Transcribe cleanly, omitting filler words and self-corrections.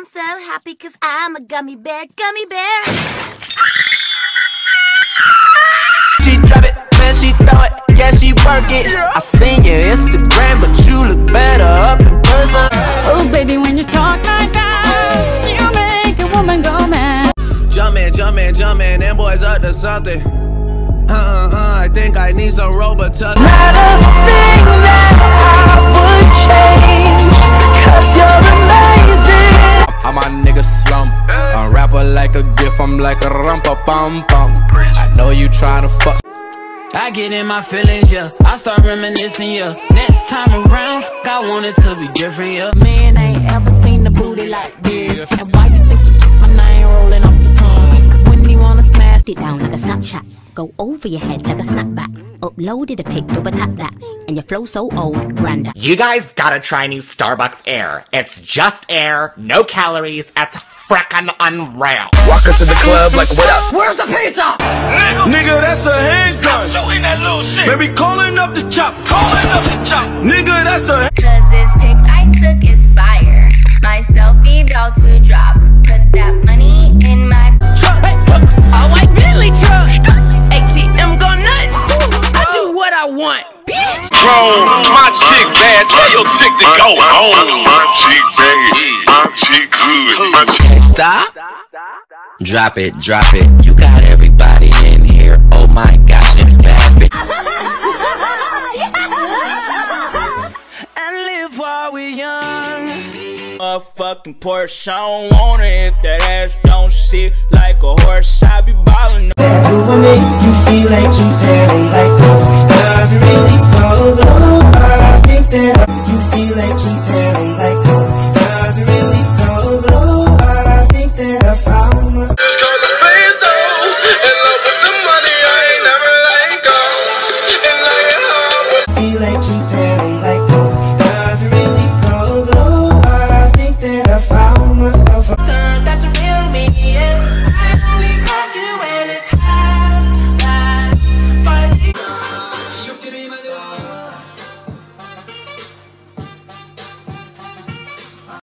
I'm so happy 'cause I'm a gummy bear, gummy bear. She drop it, man, she throw it, yeah, she work it. I seen your Instagram, but you look better up in person. Oh, baby, when you talk like that, you make a woman go mad. Jumpin', jumpin', jumpin', them boys up to something. I think I need some Robitussin. Not a thing that I would change, 'cause you're amazing. I'm a nigga slump, a rapper like a gift, I'm like a rumpa-pum-pum. I know you tryna fuck. I get in my feelings, yeah, I start reminiscing, yeah. Next time around, I want it to be different, yeah. Man, I ain't ever seen a booty like this. And why you think you keep my name rolling off your tongue? 'Cause when you wanna smash it down like a Snapchat, go over your head like a snapback. Uploaded a pic, double tap that, and your flow so old, granda. You guys gotta try new Starbucks Air. It's just air, no calories, it's frickin' unreal. Walk into the club like, what up? Where's the pizza? Nigga, that's a handgun. Stop shooting that little shit. Baby, calling up the chop, calling up the chop. Nigga, that's a. 'Cause this pic I took is fire. My selfie about to drop. Put that money in my Truck, a white Bentley truck. ATM go nuts. I do what I want, bitch. Bro, my chick bad, tell your chick to go home. My chick bad, my chick good, my chick. Stop. Drop it, drop it. You got everybody in here. Oh my gosh, and bad bitch. And live while we young. Motherfucking Porsche, I don't want it if that ass don't sit like a horse. I be ballin'. That will make you feel like you daddy like